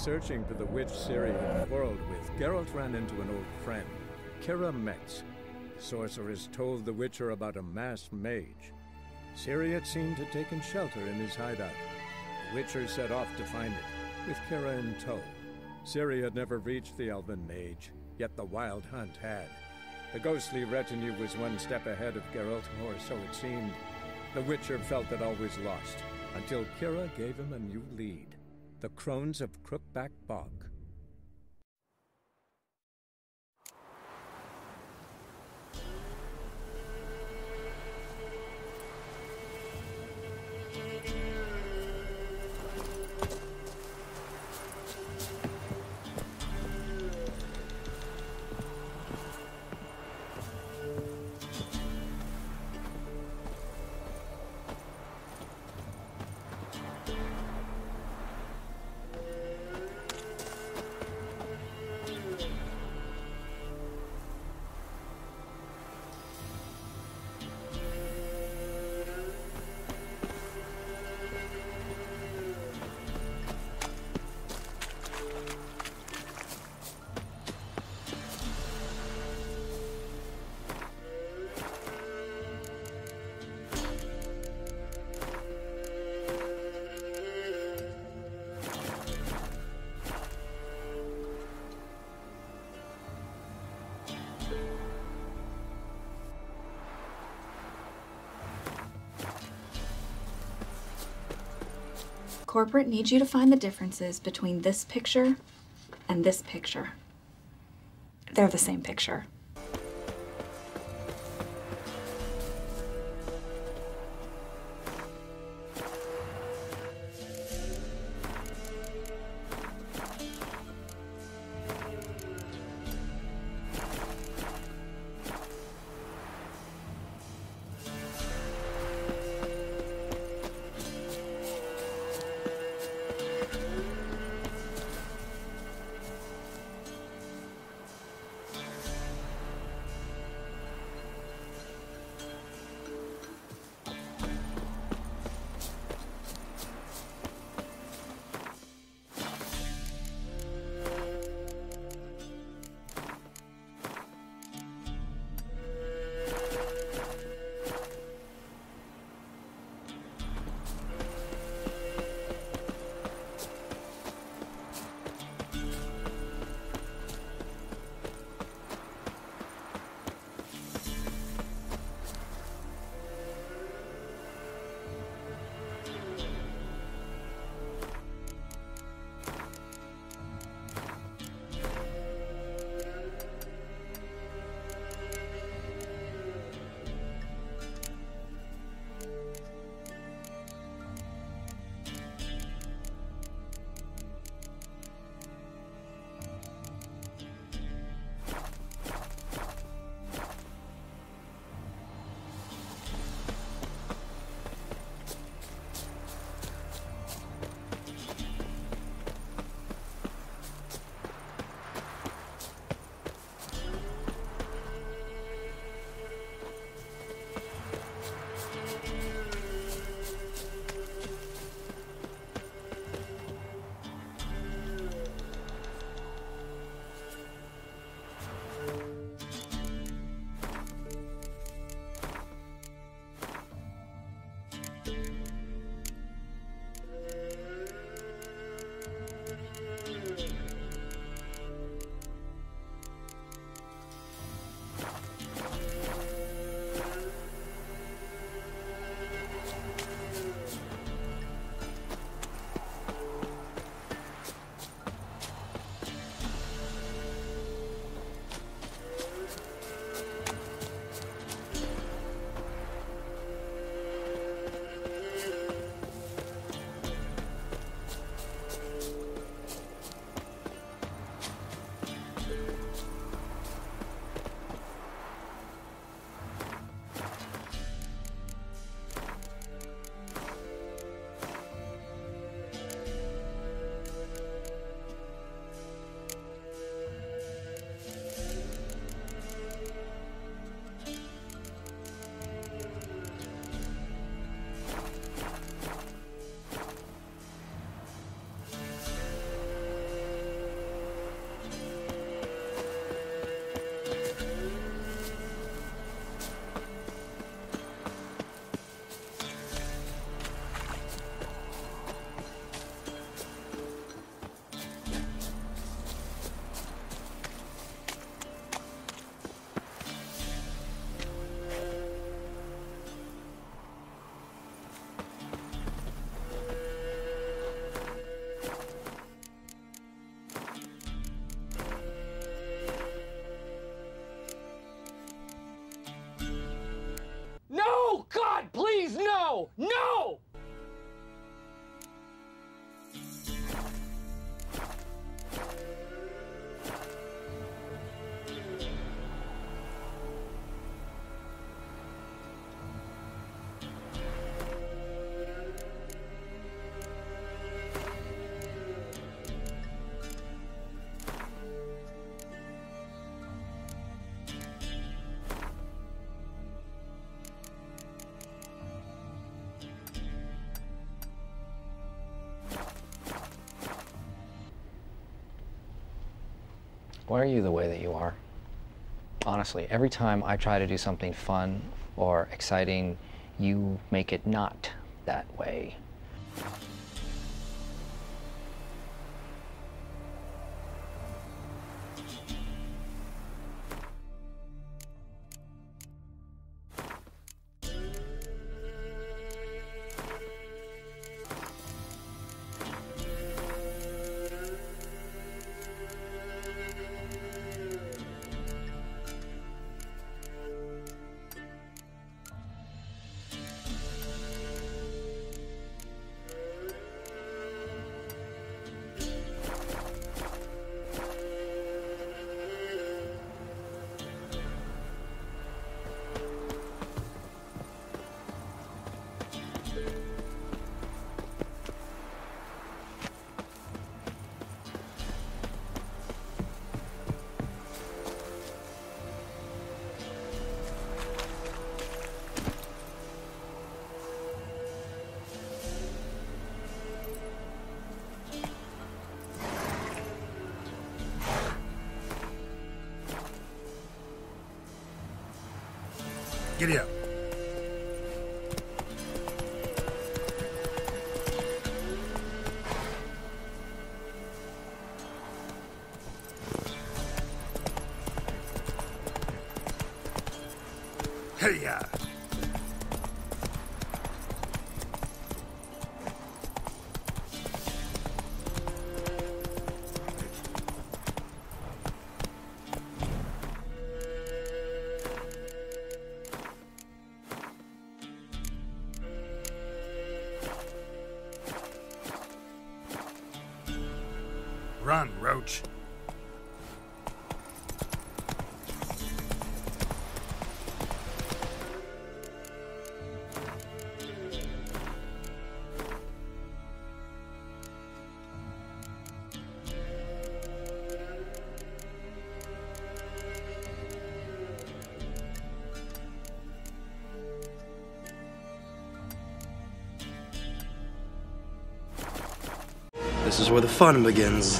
searching for the witch Ciri had quarreled with, Geralt ran into an old friend, Keira Metz. The sorceress told the Witcher about a masked mage. Ciri had seemed to have taken shelter in his hideout. The Witcher set off to find it, with Keira in tow. Ciri had never reached the elven mage, yet the Wild Hunt had. The ghostly retinue was one step ahead of Geralt, or so it seemed. The Witcher felt that all was lost, until Keira gave him a new lead. The Crones of Crookback Bog. Corporate needs you to find the differences between this picture and this picture. They're the same picture. No! No! Why are you the way that you are? Honestly, every time I try to do something fun or exciting, you make it not that way. Giddy up. Hey-ya! Run, Roach. This is where the fun begins.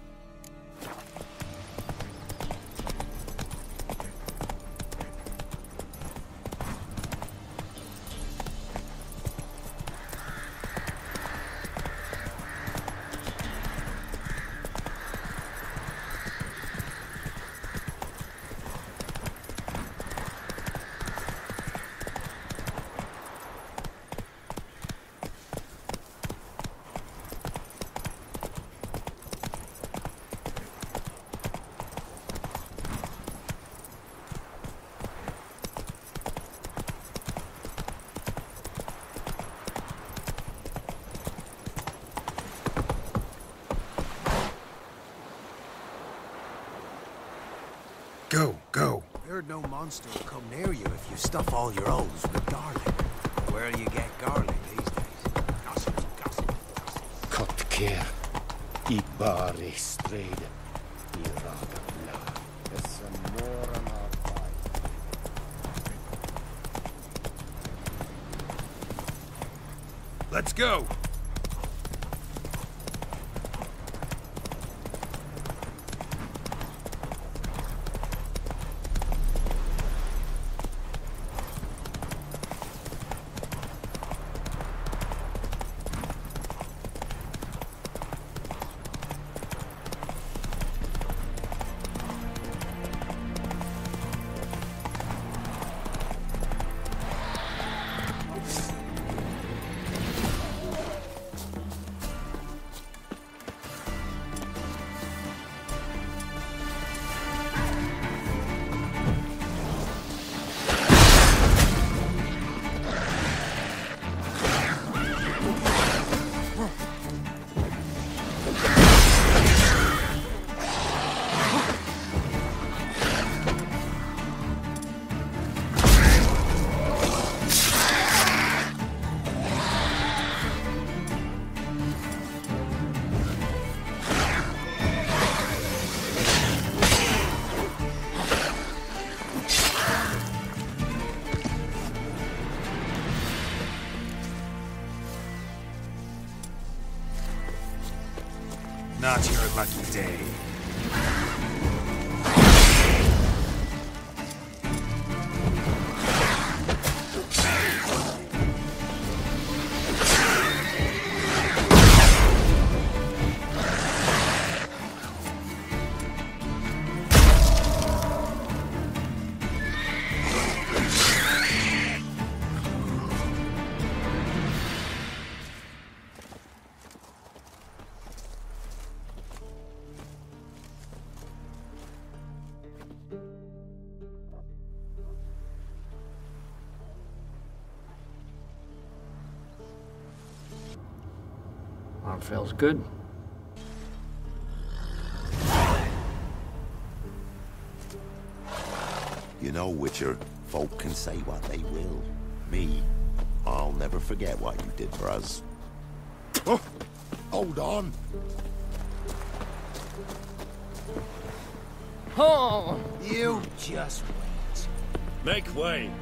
Go, go. Heard no monster will come near you if you stuff all your O's with garlic. Where do you get garlic these days? Gossip, gossip, gossip. Cut care. I bari strede. I raga blad. Dessa morgon av Let's go. Not your lucky day. Arm feels good. You know, Witcher, folk can say what they will. Me, I'll never forget what you did for us. Oh, hold on. Oh! You just wait. Make way.